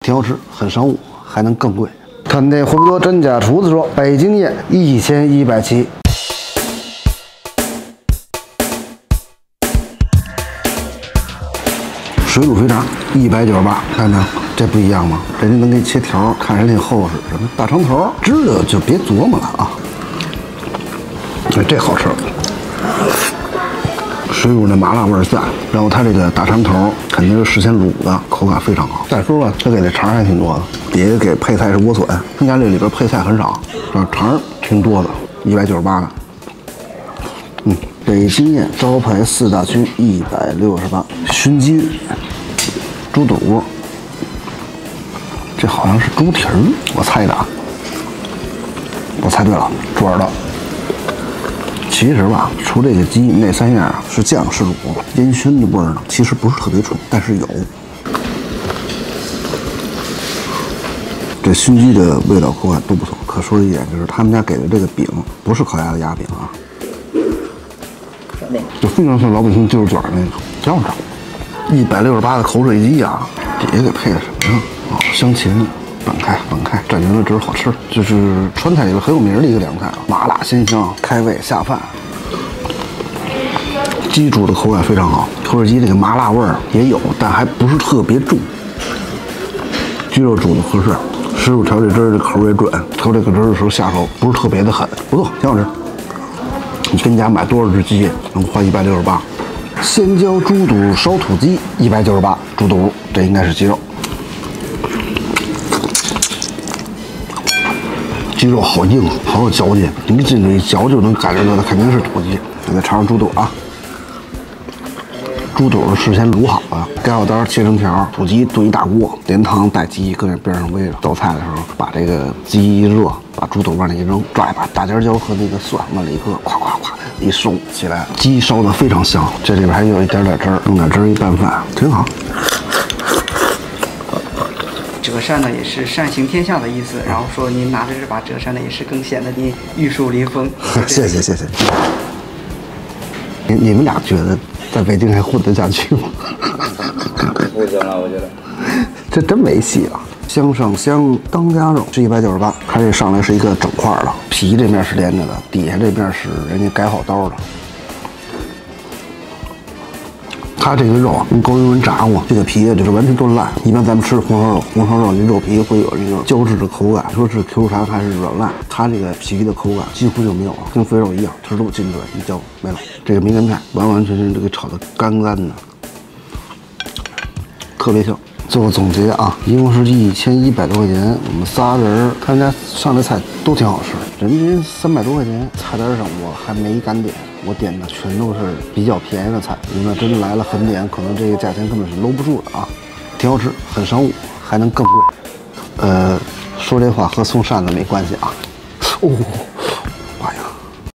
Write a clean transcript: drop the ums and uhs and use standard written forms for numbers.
挺好吃，很商务，还能更贵。看这回锅专家厨子说，北京宴1170。水煮肥肠198，看着这不一样吗？人家能给你切条，看着挺厚实。什么大肠头，知道就别琢磨了啊。哎，这好吃。水煮那麻辣味儿在，然后它这个大肠头肯定是事先卤的，口感非常好。再说了，它给这肠还挺多的，底下给配菜是莴笋，他家这里边配菜很少，肠挺多的，198的。北京宴招牌4大区168，熏鸡、猪肚，这好像是猪蹄儿，我猜的啊。我猜对了，猪耳朵。其实吧，除这个鸡那3样是酱是卤，烟熏的味儿呢，其实不是特别冲，但是有。这熏鸡的味道口感都不错。可说一点就是他们家给的这个饼不是烤鸭的鸭饼啊，就非常像老百姓就是卷那个，挺好吃。168的口水鸡啊，底下给配的什么呀？哦，香芹。拌开，蘸圆了汁，好吃。这是川菜里边很有名的一个凉菜啊，麻辣鲜香，开胃下饭。鸡煮的口感非常好，口水鸡这个麻辣味儿也有，但还不是特别重。鸡肉煮的合适，师傅调这汁儿的口味准，调这个汁儿的时候下手不是特别的狠，不错，挺好吃。你跟家买多少只鸡能花168？鲜椒猪肚烧土鸡198，猪肚这应该是鸡肉。鸡肉好硬，好有嚼劲，你一进去一嚼就能感觉到它肯定是土鸡。咱再尝尝猪肚啊，猪肚是事先卤好的，该好刀切成条，土鸡炖一大锅，连汤带鸡搁在边上煨着。倒菜的时候把这个鸡一热，把猪肚往里一扔，抓一把大尖椒和那个蒜往里一搁，咵咵咵一收起来，鸡烧的非常香，这里边还有一点汁儿，用点汁儿一拌饭，挺好。 折扇呢也是扇行天下的意思，然后说您拿着这把折扇呢也是更显得您玉树临风。 谢谢。你们俩觉得在北京还混得下去吗？ 不行了，我觉得这真没戏了。香上香当家肉是198，它这上来是一个整块的，皮这面是连着的，底下这面是人家改好刀的。它这个肉啊，用高油温炸过，这个皮就是完全都烂。一般咱们吃的红烧肉，红烧肉这肉皮会有这个胶质的口感，说是 Q 弹还是软烂，它这个皮的口感几乎就没有了，跟肥肉一样，吃肉进去一嚼没了。这个梅干菜完完全全就给炒得干干的，特别香。做个总结啊，一共是1100多块钱，我们仨人，他们家上的菜都挺好吃，人均300多块钱，菜单上我还没敢点。我点的全都是比较便宜的菜，你们真来了狠点，可能这个价钱根本是搂不住的啊！挺好吃，很商务，还能更贵。说这话和送扇子没关系啊。哦。